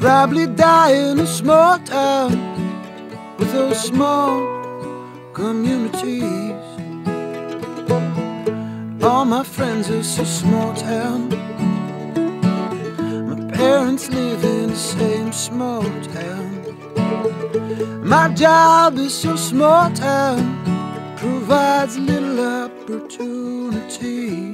probably die in a small town with those small communities. All my friends are so small town. My parents live in the same small town. My job is so small town, provides little opportunity.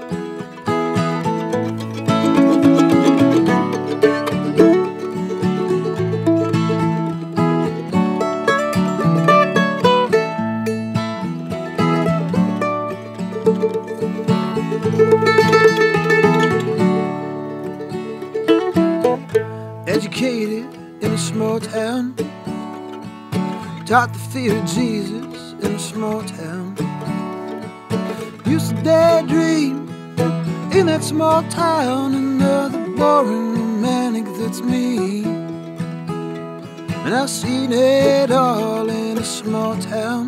Educated in a small town, taught the fear of Jesus in a small town. Used to daydream in that small town, another boring romantic that's me. And I've seen it all in a small town.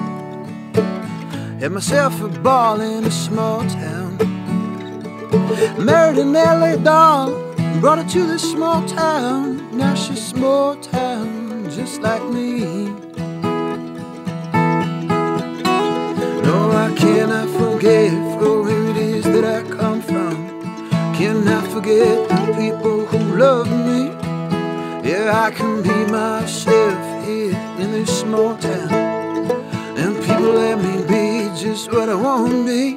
Had myself a ball in a small town. Married an LA doll, brought her to this small town. Now she's small town, just like me. No, I cannot forget from where it is that I come from. Cannot forget the people who love me. Yeah, I can be myself here in this small town, and people let me be just what I want to be.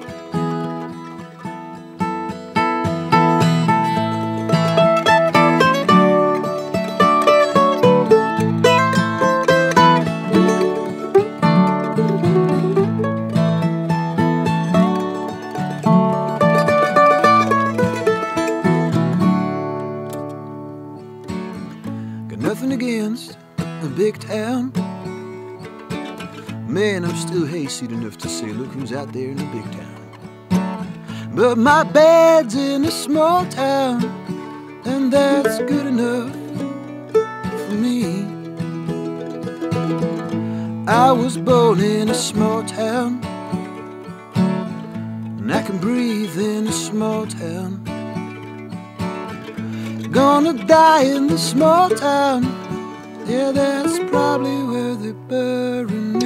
Nothing against a big town. Man, I'm still hayseed enough to say, look who's out there in the big town. But my bed's in a small town, and that's good enough for me. I was born in a small town, and I can breathe in a small town. Gonna die in the small town. Yeah, that's probably where they bury me.